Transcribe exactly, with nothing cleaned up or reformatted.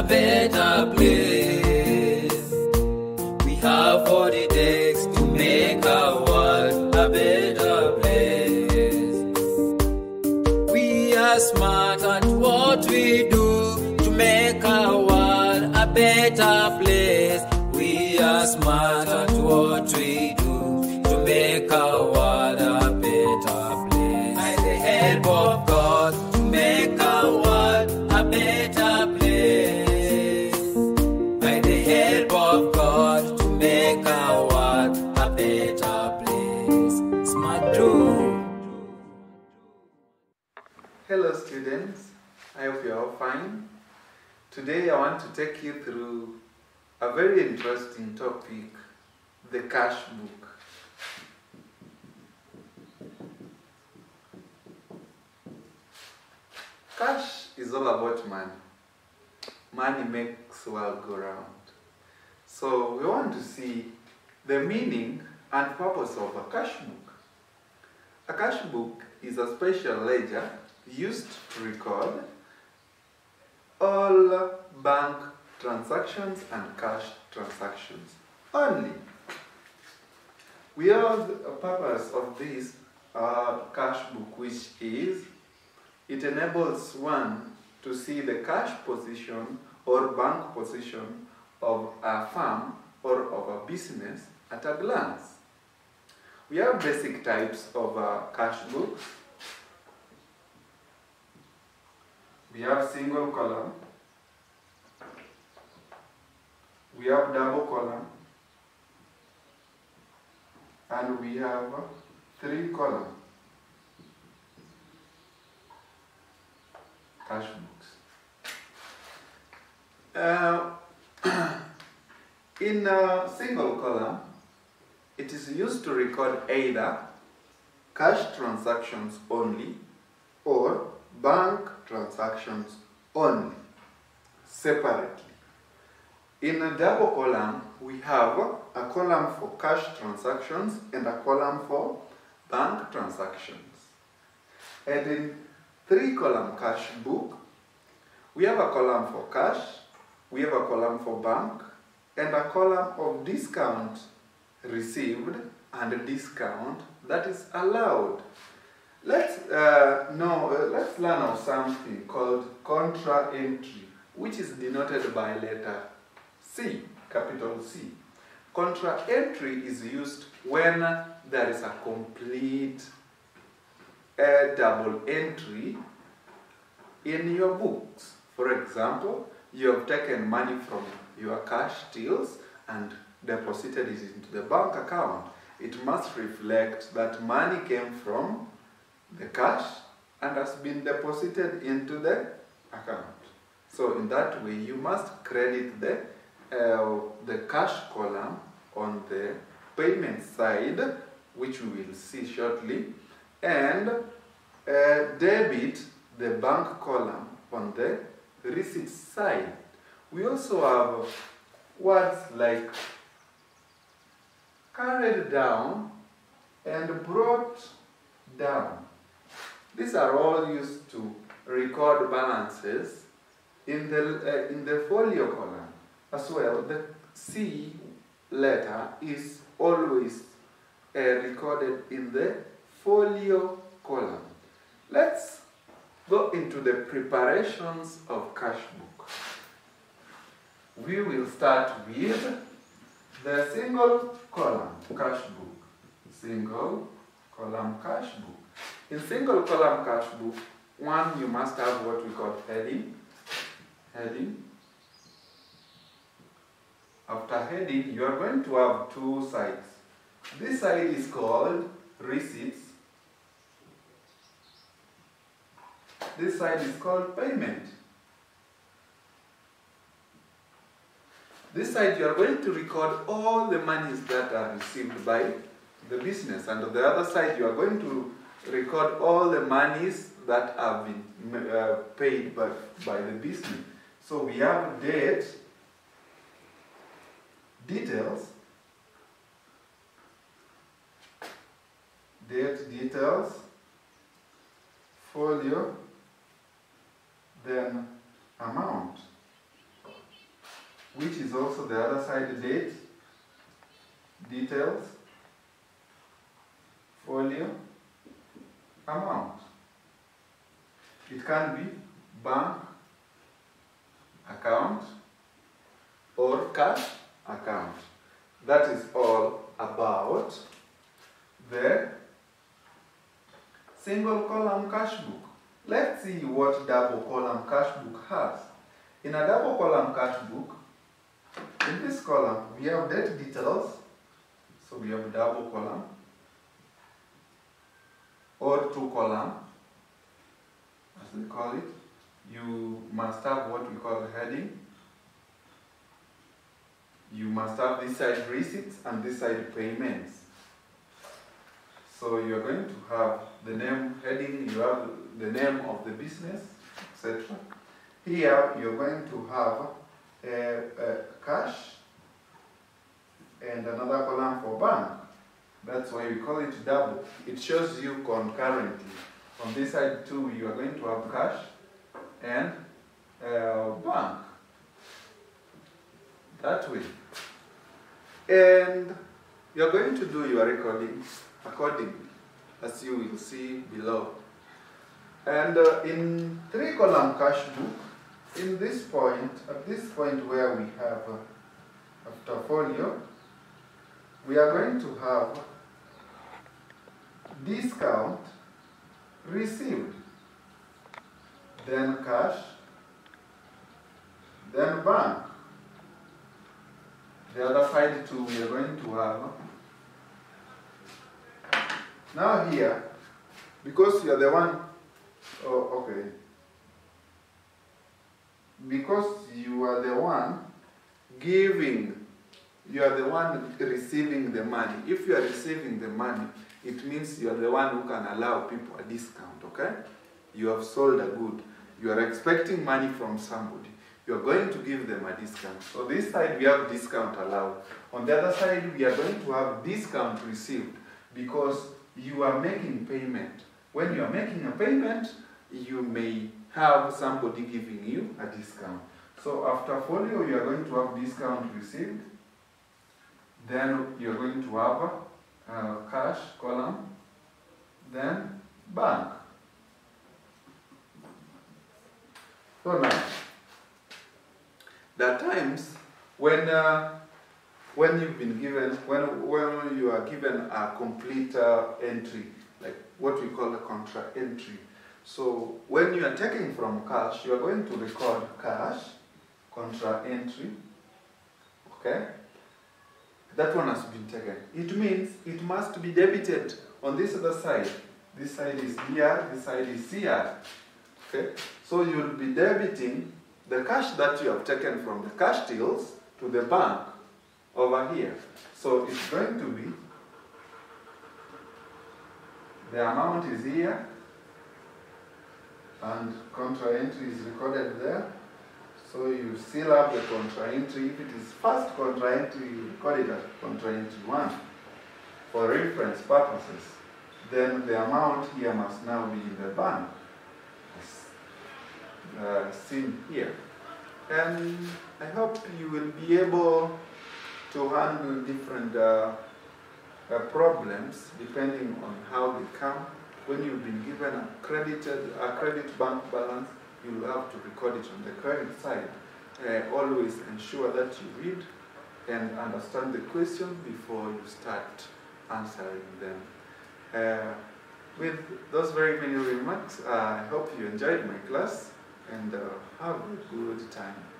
better place. We have what it takes to make our world a better place. We are smart at what we do to make our world a better place. We are smart at what we do to make our world a better place. By the help of God, to make our world a better place. By the help of God, to make our world a better place. Smart do. Hello students, I hope you are all fine. Today I want to take you through a very interesting topic, the cash book. Cash is all about money. Money makes the world go round. So we want to see the meaning and purpose of a cash book. A cash book is a special ledger used to record all bank transactions and cash transactions only. We have a purpose of this uh, cash book, which is it enables one to see the cash position or bank position of a firm or of a business at a glance. We have basic types of uh, cash books. We have single column, we have double column, and we have three column cash books. Uh, in a single column, it is used to record either cash transactions only or bank transactions only, separately. In a double column, we have a column for cash transactions and a column for bank transactions. And in three column cash book, we have a column for cash, we have a column for bank, and a column of discount received and a discount that is allowed. Let's uh, know, uh, let's learn of something called contra entry, which is denoted by letter C, capital C. Contra entry is used when there is a complete uh, double entry in your books. For example, you have taken money from your cash tills and deposited it into the bank account. It must reflect that money came from the cash and has been deposited into the account. So in that way, you must credit the uh, the cash column on the payment side, which we will see shortly, and uh, debit the bank column on the receipt side. We also have words like carried down and brought down. These are all used to record balances in the, uh, in the folio column. As well, the C letter is always uh, recorded in the folio column. Let's go into the preparations of cash book. We will start with the single column cash book. Single column cash book. In single column cash book, one, you must have what we call heading. Heading. After heading, you are going to have two sides. This side is called receipts. This side is called payment. This side, you are going to record all the monies that are received by the business. And on the other side, you are going to record all the monies that have been uh, paid by, by the business. So we have date, details, date details, folio, then amount. which is also the other side, date, details, folio, amount. It can be bank account or cash account. That is all about the single column cash book. Let's see what double column cash book has. In a double column cash book, in this column we have date details, so we have double column or two column as we call it. You must have what we call heading. You must have this side receipts and this side payments. So you are going to have the name heading, you have the name of the business, et cetera. Here you are going to have a, a cash and another column for bank. That's why we call it double. It shows you concurrently. On this side too, you are going to have cash and uh, bank. That way. And you are going to do your recording accordingly, as you will see below. And uh, in three column cash book, in this point, at this point where we have uh, after folio, we are going to have discount received, then cash, then bank. The other side too, we are going to have. Now here, because you are the one, oh, okay. Because you are the one giving, you are the one receiving the money. If you are receiving the money, it means you are the one who can allow people a discount, okay? You have sold a good. You are expecting money from somebody. You are going to give them a discount. So this side we have discount allowed. On the other side we are going to have discount received because you are making payment. When you are making a payment, you may have somebody giving you a discount. So after folio you are going to have discount received. Then you are going to have uh, cash column. Then bank. So now, there are times when uh, when you've been given, when when you are given a complete uh, entry, like what we call a contra entry. So when you are taking from cash, you are going to record cash, contra entry, okay? That one has been taken. It means it must be debited on this other side. This side is here, this side is here, okay? So you will be debiting the cash that you have taken from the cash tills to the bank over here. So it's going to be, the amount is here, and contra entry is recorded there. So you still have the contra entry. If it is first contra entry, you record it as contra entry one for reference purposes. Then the amount here must now be in the bank, as uh, seen here. And I hope you will be able to handle different uh, uh, problems depending on how they come. When you've been given a credited a credit bank balance, you'll have to record it on the credit side. Uh, always ensure that you read and understand the question before you start answering them. Uh, with those very many remarks, uh, I hope you enjoyed my class and uh, have a good time.